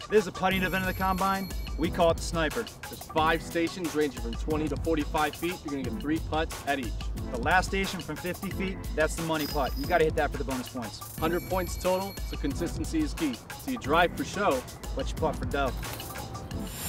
This is a putting event of the Combine. We call it the Sniper. There's 5 stations ranging from 20 to 45 feet. You're gonna get 3 putts at each. The last station from 50 feet, that's the money putt. You gotta hit that for the bonus points. 100 points total, so consistency is key. So you drive for show, but you putt for dough.